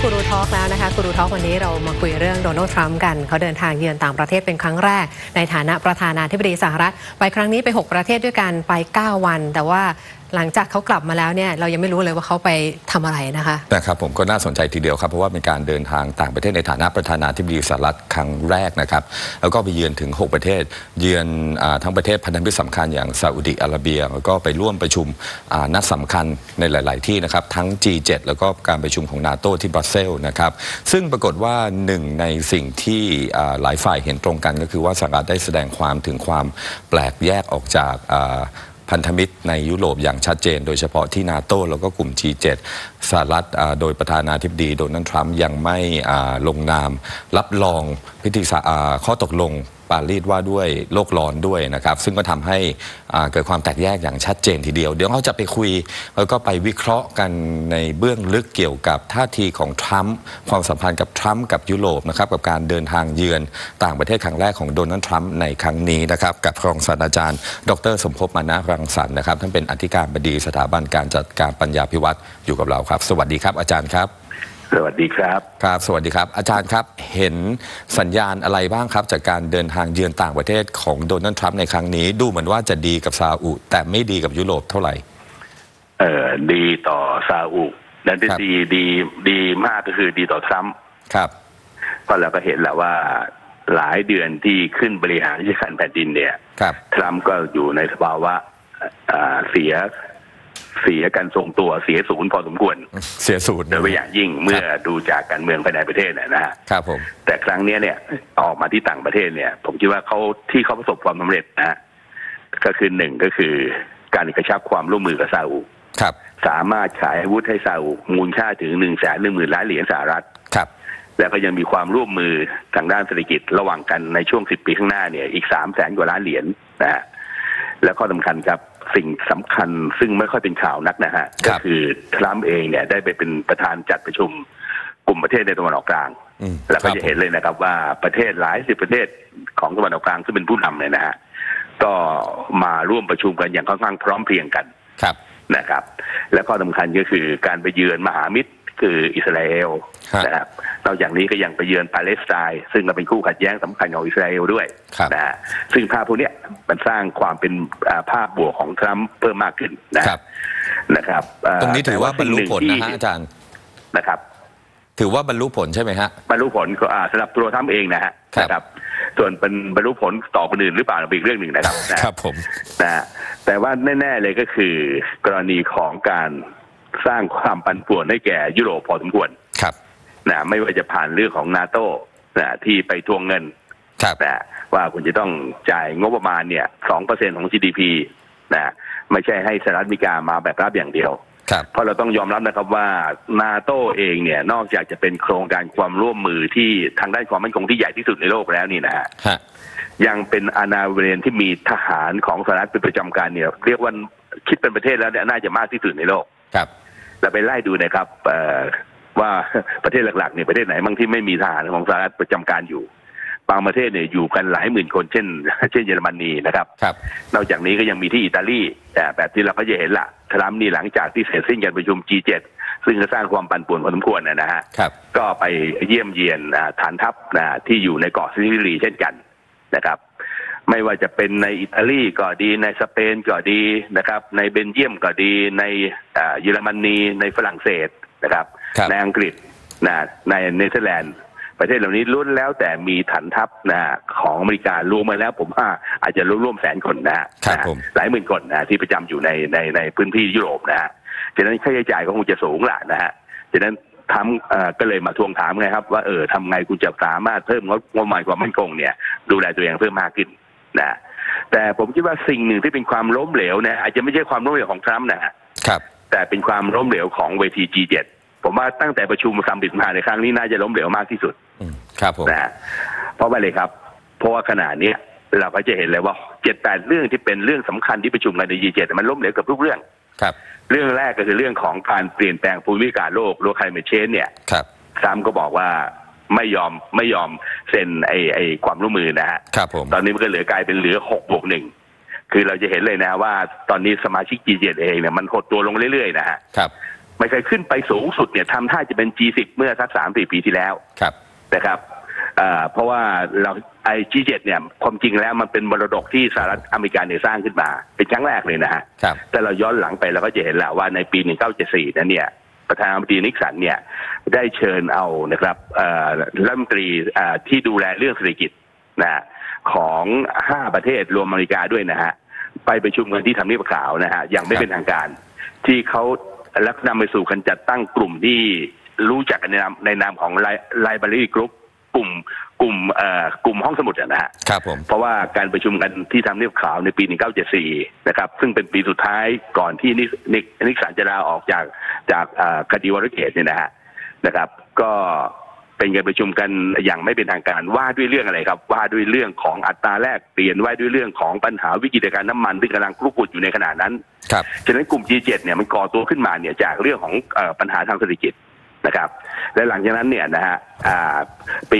กูรูทอล์กแล้วนะคะกูรูทอล์กวันนี้เรามาคุยเรื่องโดนัลด์ทรัมป์กันเขาเดินทางเยือนต่างประเทศเป็นครั้งแรกในฐานะประธานาธิบดีสหรัฐไปครั้งนี้ไป6ประเทศด้วยกันไป9วันแต่ว่าหลังจากเขากลับมาแล้วเนี่ยเรายังไม่รู้เลยว่าเขาไปทำอะไรนะคะผมก็น่าสนใจทีเดียวครับเพราะว่าเป็นการเดินทางต่างประเทศในฐานะประธานาธิบดีสหรัฐครั้งแรกนะครับแล้วก็ไปเยือนถึง6ประเทศเยือนทั้งประเทศพันธมิตรสำคัญอย่างซาอุดิอาระเบียแล้วก็ไปร่วมประชุมนัดสำคัญในหลายๆที่นะครับทั้ง G7 แล้วก็การประชุมของ NATO ที่บรัสเซลส์นะครับซึ่งปรากฏว่าหนึ่งในสิ่งที่หลายฝ่ายเห็นตรงกันก็คือว่าสหรัฐได้แสดงความถึงความแปลกแยกออกจากพันธมิตรในยุโรปอย่างชัดเจนโดยเฉพาะที่นาโต้แล้วก็กลุ่ม G7 สหรัฐโดยประธานาธิบดีโดนัลด์ทรัมป์ยังไม่ลงนามรับรองพิธีข้อตกลงปารีสว่าด้วยโลกร้อนด้วยนะครับซึ่งก็ทำให้เกิดความแตกแยกอย่างชัดเจนทีเดียวเดี๋ยวเราจะไปคุยแล้วก็ไปวิเคราะห์กันในเบื้องลึกเกี่ยวกับท่าทีของทรัมป์ความสัมพันธ์กับทรัมป์กับยุโรปนะครับกับการเดินทางเยือนต่างประเทศครั้งแรกของโดนัลด์ทรัมป์ในครั้งนี้นะครับกับรองศาสตราจารย์ดร.สมภพ มานะรังสรรค์นะครับท่านเป็นอธิการบดีสถาบันการจัดการปัญญาภิวัตรอยู่กับเราครับสวัสดีครับอาจารย์ครับสวัสดีครับครับสวัสดีครับอาจารย์ครับเห็นสัญญาณอะไรบ้างครับจากการเดินทางเยือนต่างประเทศของโดนัลด์ทรัมป์ในครั้งนี้ดูเหมือนว่าจะดีกับซาอุแต่ไม่ดีกับยุโรปเท่าไหร่ดีต่อซาอุและดีมากก็คือดีต่อทรัมป์ครับเพราะเราก็เห็นแล้วว่าหลายเดือนที่ขึ้นบริหารราชการแผ่นดินเนี่ยทรัมป์ก็อยู่ในสภาวะเสียการทรงตัวเสียศูนย์พอสมควรเสียศูนย์โดยเฉพาะอย่างยิ่งเมื่อดูจากการเมืองภายในประเทศนะครับผมแต่ครั้งนี้เนี่ยออกมาที่ต่างประเทศเนี่ยผมคิดว่าเขาประสบความสำเร็จก็คือหนึ่งก็คือการกระชับความร่วมมือกับซาอุสามารถขายอาวุธให้ซาอุมูลค่าถึง110,000 ล้านเหรียญสหรัฐแล้วก็ยังมีความร่วมมือทางด้านเศรษฐกิจระหว่างกันในช่วง10 ปีข้างหน้าเนี่ยอีก300,000 กว่าล้านเหรียญและข้อสำคัญครับสิ่งสำคัญซึ่งไม่ค่อยเป็นข่าวนักก็คือทรัมป์เองเนี่ยได้ไปเป็นประธานจัดประชุมกลุ่มประเทศในตะวันออกกลางแล้วก็จะเห็นเลยนะครับว่าประเทศหลายสิบประเทศของตะวันออกกลางซึ่งเป็นผู้นำเนี่ยก็มาร่วมประชุมกันอย่างค่อนข้างพร้อมเพรียงกันนะครับและข้อสำคัญก็คือการไปเยือนมหามิตรคืออิสราเอลนะครับนอกจากนี้ก็ยังไปเยือนปาเลสไตน์ซึ่งก็เป็นคู่ขัดแย้งสำคัญของอิสราเอลด้วยซึ่งภาพพวกนี้มันสร้างความเป็นภาพบวกของทรัมป์เพิ่มมากขึ้นนะครับตรงนี้ถือว่าบรรลุผลนะฮะอาจารย์นะครับถือว่าบรรลุผลใช่ไหมฮะบรรลุผลสำหรับตัวทรัมป์เองนะครับส่วนเป็นบรรลุผลต่อคนอื่นหรือเปล่าเป็นอีกเรื่องหนึ่งนะครับผมแต่ว่าแน่ๆเลยก็คือกรณีของการสร้างความปั่นป่วนให้แก่ยุโรปพอสมควรไม่ว่าจะผ่านเรื่องของนาโต้ที่ไปทวงเงินว่าคุณจะต้องจ่ายงบประมาณเนี่ย 2% ของ GDP ไม่ใช่ให้สหรัฐอเมริกามาแบบรับอย่างเดียวเพราะเราต้องยอมรับนะครับว่านาโต้เองเนี่ยนอกจากจะเป็นโครงการความร่วมมือที่ทางด้านความมั่นคงที่ใหญ่ที่สุดในโลกแล้วนี่ยังเป็นอาณาบริเวณที่มีทหารของสหรัฐเป็นประจำการเนี่ยเรียกว่าคิดเป็นประเทศแล้วเนี่ยน่าจะมากที่สุดในโลกเราไปไล่ดูนะครับว่าประเทศหลักๆเนี่ยประเทศไหนบ้างที่ไม่มีทหารของสหรัฐประจำการอยู่บางประเทศเนี่ยอยู่กันหลายหมื่นคนเช่นเยอรมนีนะครับนอกจากนี้ก็ยังมีที่อิตาลีแบบที่เราก็จะเห็นละทรัมป์นี่หลังจากที่เสร็จสิ้นการประชุม G7 ซึ่งก็สร้างความปั่นป่วนพอสมควรก็ไปเยี่ยมเยียนฐานทัพที่อยู่ในเกาะซิซิลีเช่นกันนะครับไม่ว่าจะเป็นในอิตาลีก็ดีในสเปนก็ดีนะครับในเบลเยียมก็ดีในเยอรมนีในฝรั่งเศสนะครับในอังกฤษในเนเธอร์แลนด์ประเทศเหล่านี้ล้วนแล้วแต่มีฐานทัพของอเมริการวมมาแล้วผมว่าอาจจะร่วม100,000 คนหลายหมื่นคนที่ประจำอยู่ในพื้นที่ยุโรปฉะนั้นค่าใช้จ่ายก็คงจะสูงแหละฉะนั้นทำก็เลยมาทวงถามไงครับว่าทำไงคุณจะสามารถเพิ่มงบประมาณความมั่นคงเนี่ยดูแลตัวเองเพิ่มมากขึ้นแต่ผมคิดว่าสิ่งหนึ่งที่เป็นความล้มเหลวอาจจะไม่ใช่ความล้มเหลวของทรัมป์แต่เป็นความล้มเหลวของเวที G7 ผมว่าตั้งแต่ประชุมซัมมิตมาในครั้งนี้น่าจะล้มเหลวมากที่สุดครับผมเพราะว่าเลยครับเพราะว่าขณะนี้เราก็จะเห็นเลยว่า 7-8 เรื่องที่เป็นเรื่องสำคัญที่ประชุมกันใน G7 มันล้มเหลวกับทุกเรื่องเรื่องแรกก็คือเรื่องของการเปลี่ยนแปลงภูมิอากาศโลกclimate change เนี่ยทรัมป์ก็บอกว่าไม่ยอมเซ็นไอ้ความร่วมมือตอนนี้มันก็กลายเป็นเหลือ6+1คือเราจะเห็นเลยว่าตอนนี้สมาชิก G7 เองเนี่ยมันหดตัวลงเรื่อยๆไม่เคยขึ้นไปสูงสุดเนี่ยทำท่าจะเป็น G10 เมื่อสัก3-4 ปีที่แล้วนะครับเพราะว่าเราG7 เนี่ยความจริงแล้วมันเป็นมรดกที่สหรัฐอเมริกาเนี่ยสร้างขึ้นมาเป็นครั้งแรกเลยนะฮะแต่เราย้อนหลังไปเราก็จะเห็นแหละว่าในปี 1974 นั้นเนี่ยประธานาธิบดีนิกสันเนี่ยได้เชิญเอานะครับรัฐมนตรีที่ดูแลเรื่องเศรษฐกิจนะของ5ประเทศรวมอเมริกาด้วยนะฮะไปประชุมกันที่ทำเนียบขาวนะฮะอย่างไม่เป็นทางการที่เขาแล้วนำไปสู่การจัดตั้งกลุ่มที่รู้จักกันในนามของ Library Group กลุ่มห้องสมุดนะฮะครับผมเพราะว่าการประชุมกันที่ทำเนียบขาวในปี 1974 นะครับซึ่งเป็นปีสุดท้ายก่อนที่นิกสันจะลาออกจากคดีวอร์เกตเนี่ยนะครับก็เป็นการประชุมกันอย่างไม่เป็นทางการว่าด้วยเรื่องอะไรครับว่าด้วยเรื่องของอัตราแลกเปลี่ยนว่าด้วยเรื่องของปัญหาวิกฤตการณ์น้ำมันที่กำลังครุกรุ่นอยู่ในขณะนั้นครับฉะนั้นกลุ่ม G7 เนี่ยมันก่อตัวขึ้นมาเนี่ยจากเรื่องของปัญหาทางเศรษฐกิจนะครับและหลังจากนั้นเนี่ยนะฮะปี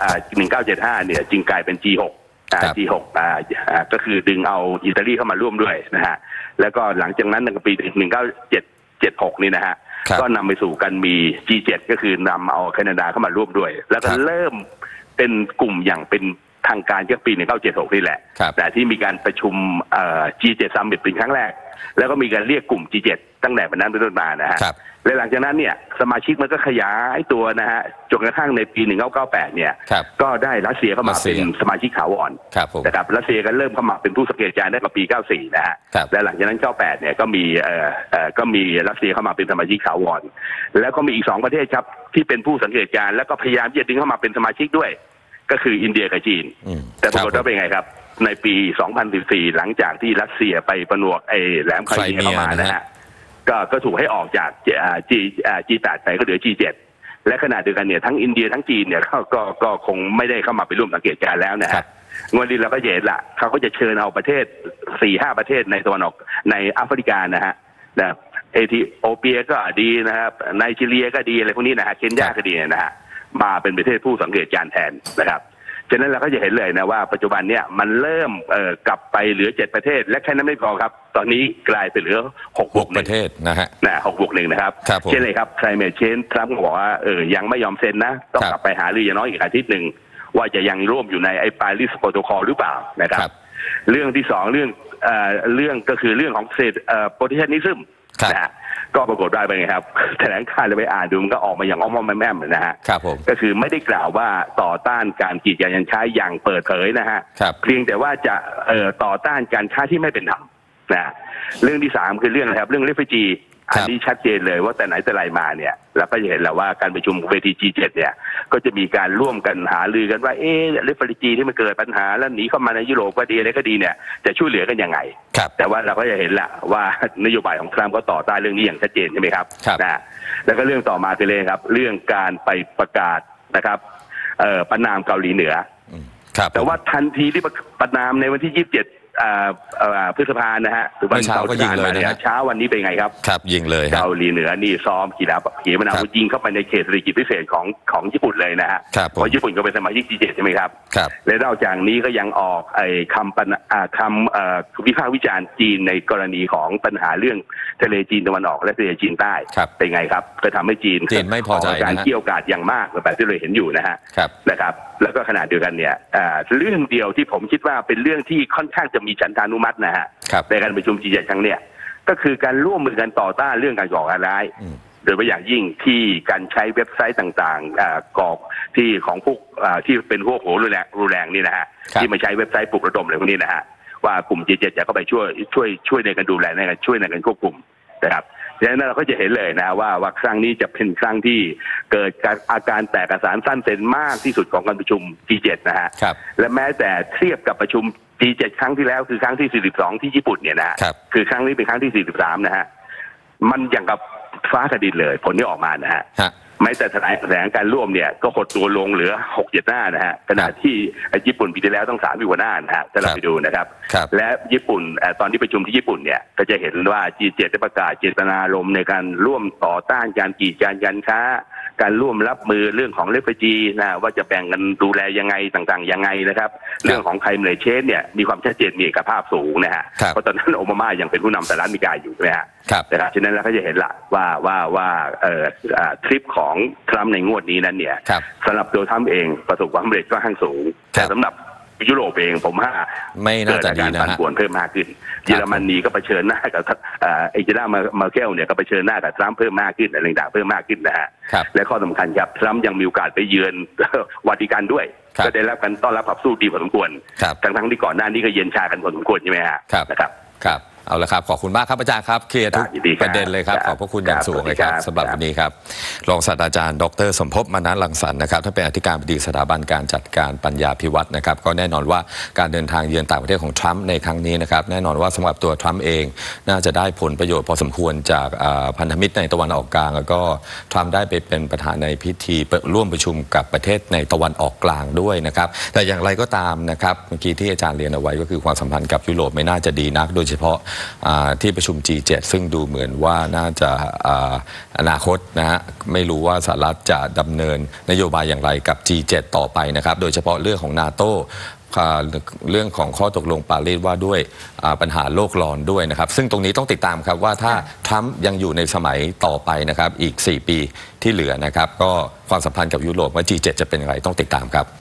1975 เนี่ยจึงกลายเป็น G6 ก็คือดึงเอาอิตาลีเข้ามาร่วมด้วยนะฮะแล้วก็หลังจากนั้นในปี 1976 นี่นะฮะก็นำไปสู่การมี G7 ก็คือนำเอาแคนาดาเข้ามาร่วมด้วยแล้วก็เริ่มเป็นกลุ่มอย่างเป็นทางการจากปี 1976 นี่แหละแต่ที่มีการประชุมG7 Summit เป็นครั้งแรกแล้วก็มีการเรียกกลุ่ม G7 ตั้งแต่วันนั้นเป็นต้นมานะฮะและหลังจากนั้นเนี่ยสมาชิกมันก็ขยายตัวนะฮะจนกระทั่งในปี 1998 เนี่ยก็ได้รัสเซียเข้ามาเป็นสมาชิกถาวรนะครับรัสเซียก็เริ่มเข้ามาเป็นผู้สังเกตการณ์ได้กับปี 94 นะฮะและหลังจากนั้น 98 เนี่ยก็มีรัสเซียเข้ามาเป็นสมาชิกถาวรแล้วก็มีอีก2ประเทศครับที่เป็นผู้สังเกตการณ์แล้วก็พยายามที่จะดึงเข้ามาเป็นสมาชิกด้วยก็คืออินเดียกับจีนแต่ปรากฏว่าเป็นไงครับในปี 2014 หลังจากที่รัสเซียไปผนวกแหลมไครเมียเข้ามานะฮะก็ถูกให้ออกจากG8 ไปก็เหลือ G7 และขณะเดียวกันเนี่ยทั้งอินเดียทั้งจีนเนี่ยก็คงไม่ได้เข้ามาเป็นร่วมสังเกตการณ์แล้วนะครับวันนี้เราก็เห็นละเขาก็จะเชิญเอาประเทศ 4-5 ประเทศในตะวันออกในแอฟริกานะฮะเอธิโอเปียก็ดีนะครับไนจีเรียก็ดีอะไรพวกนี้นะฮะเคนยาก็ดีนะฮะมาเป็นประเทศผู้สังเกตการณ์แทนนะครับฉะนั้นเราก็จะเห็นเลยนะว่าปัจจุบันเนี่ยมันเริ่มกลับไปเหลือ7ประเทศและแค่นั้นไม่พอครับตอนนี้กลายเป็นเหลือ6 ประเทศนะฮะ 6-1นะครับเช่นเลยครับclimate change ทรัมป์บอกว่ายังไม่ยอมเซ็นนะต้องกลับไปหารืออย่างน้อยอีกอาทิตย์หนึ่งว่าจะยังร่วมอยู่ในไอ้ปารีสโปรโตคอลหรือเปล่านะครับเรื่องที่2เรื่องก็คือเรื่องของprotectionism นะฮะก็ปรากฏว่าเป็นไงครับแถลงการเราไปอ่านดูมันก็ออกมาอย่างอ้อมๆแม่มๆนะฮะก็คือไม่ได้กล่าวว่าต่อต้านการกีดกันการค้าอย่างเปิดเผยนะฮะเพียงแต่ว่าจะต่อต้านการค้าที่ไม่เป็นธรรมนะเรื่องที่3คือเรื่องอะไรครับเรื่องrefugeeอันนี้ชัดเจนเลยว่าแต่ไหนแต่ไรมาเนี่ยเราก็จะเห็นแล้วว่าการประชุมเวที G7 เนี่ยก็จะมีการร่วมกันหารือกันว่าrefugee ที่มันเกิดปัญหาแล้วหนีเข้ามาในยุโรปก็ดีอะไรก็ดีเนี่ยจะช่วยเหลือกันยังไงแต่ว่าเราก็จะเห็นละว่านโยบายของทรัมป์ก็ต่อต้านเรื่องนี้อย่างชัดเจนใช่ไหมครับนะแล้วก็เรื่องต่อมาคือเลยครับเรื่องการไปประกาศนะครับประนามเกาหลีเหนือแต่ว่าทันทีที่ประนามในวันที่ 27พฤษภานะฮะวันเสาร์ก็ยิงเลยนะเช้าวันนี้เป็นไงครับยิงเลยเกาหลีเหนือนี่ซ้อมขีปนาวุธยิงเข้าไปในเขตเศรษฐกิจพิเศษของญี่ปุ่นเลยนะฮะเพราะญี่ปุ่นก็เป็นสมาชิก G7 ใช่ไหมครับและนอกจากนี้ก็ยังออกคำวิพากษ์วิจารณ์จีนในกรณีของปัญหาเรื่องทะเลจีนตะวันออกและทะเลจีนใต้เป็นไงครับก็ทำให้จีนไม่พอใจการเกี่ยวกาดอย่างมากแบบที่เราเห็นอยู่นะฮะนะครับแล้วก็ขณะเดียวกันเนี่ยเรื่องเดียวที่ผมคิดว่าเป็นเรื่องที่ค่อนข้างจะมีฉันทานุมัตินะฮะในการประชุม G7 ครั้งเนี้ยก็คือการร่วมมือกันต่อต้านเรื่องการก่อการร้ายโดยเฉพาะอย่างยิ่งที่การใช้เว็บไซต์ต่างๆก่อที่ของพวกที่เป็นพวกโหรุนแรงนี่นะฮะที่มาใช้เว็บไซต์ปลุกระดมอะไรพวกนี้นะฮะว่ากลุ่ม G7 จะเข้าไปช่วยในการดูแลในการช่วยในการควบคุมนะครับดังนั้นเราก็จะเห็นเลยนะว่าครั้งนี้จะเป็นครั้งที่เกิดอาการแตกกระสานสั้นเซนมากที่สุดของการประชุม G7 นะฮะและแม้แต่เทียบกับประชุม G7 ครั้งที่แล้วคือครั้งที่42ที่ญี่ปุ่นเนี่ยนะคือครั้งนี้เป็นครั้งที่43นะฮะมันอย่างกับฟ้ากับดินเลยผลที่ออกมานะฮะแม้แต่แถลงการร่วมเนี่ยก็หดตัวลงเหลือ 6-7 หน้านะฮะขณะที่ญี่ปุ่นปีที่แล้วต้อง30 กว่าหน้านะฮะถ้าเราไปดูนะครับและญี่ปุ่นตอนที่ประชุมที่ญี่ปุ่นเนี่ยก็จะเห็นว่า G7 ได้ประกาศเจตนารมณ์ในการร่วมต่อต้านการกีดกันการค้าการร่วมรับมือเรื่องของเรฟฟูจีนะว่าจะแบ่งกันดูแลยังไงต่างๆยังไงนะครับเรื่องของไคลเมทเชนเนี่ยมีความชัดเจนมีเอกภาพสูงนะฮะเพราะตอนนั้นโอบามายังเป็นผู้นำสหรัฐอเมริกาอยู่ใช่ไหมฮะนะครับฉะนั้นแล้วก็จะเห็นละว่าทริปของทรัมป์ในงวดนี้นั้นเนี่ยสำหรับตัวทรัมป์เองประสบความสำเร็จก็ค่อนข้างสูงแต่สำหรับยุโรปเองผมว่าไม่น่าจะดีนะฮะปั่นป่วนเพิ่มมากขึ้นเยอรมนีก็เผชิญหน้ากับเอเจน่ามาเกลเนี่ยก็เผชิญหน้ากับทรัมป์เพิ่มมากขึ้นอะไรต่างเพิ่มมากขึ้นนะฮะและข้อสำคัญครับทรัมป์ยังมีโอกาสไปเยือนวาติกันด้วยก็ได้รับการต้อนรับขับสู้ดีพอสมควรทั้งที่ก่อนหน้านี้ก็เย็นชากันพอสมควรใช่ไหมฮะครับเอาละครับขอบคุณมากครับอาจารย์ครับเคลียร์ทุกประเด็นเลยครับขอบพระคุณอย่างสูงเลยครับสำหรับวันนี้ครับรองศาสตราจารย์ดร.สมภพ มนัสรังสรรค์นะครับท่านเป็นอธิการบดีสถาบันการจัดการปัญญาภิวัฒน์นะครับก็แน่นอนว่าการเดินทางเยือนต่างประเทศของทรัมป์ในครั้งนี้นะครับแน่นอนว่าสำหรับตัวทรัมป์เองน่าจะได้ผลประโยชน์พอสมควรจากพันธมิตรในตะวันออกกลางแล้วก็ทรัมป์ได้ไปเป็นประธานในพิธีร่วมประชุมกับประเทศในตะวันออกกลางด้วยนะครับแต่อย่างไรก็ตามนะครับเมื่อกี้ที่อาจารย์เรียนเอาไว้ก็คือความสัมพันธ์กับยุโรปไม่น่าจะดีนักโดยเฉพาะที่ประชุม G7 ซึ่งดูเหมือนว่าน่าจะอนาคตนะฮะไม่รู้ว่าสหรัฐจะดำเนินนโยบายอย่างไรกับ G7 ต่อไปนะครับโดยเฉพาะเรื่องของ NATO เรื่องของข้อตกลงปารีสว่าด้วยปัญหาโลกร้อนด้วยนะครับซึ่งตรงนี้ต้องติดตามครับว่าถ้าทรัมป์ยังอยู่ในสมัยต่อไปนะครับอีก4 ปีที่เหลือนะครับก็ความสัมพันธ์กับยุโรปว่า G7 จะเป็นอย่างไรต้องติดตามครับ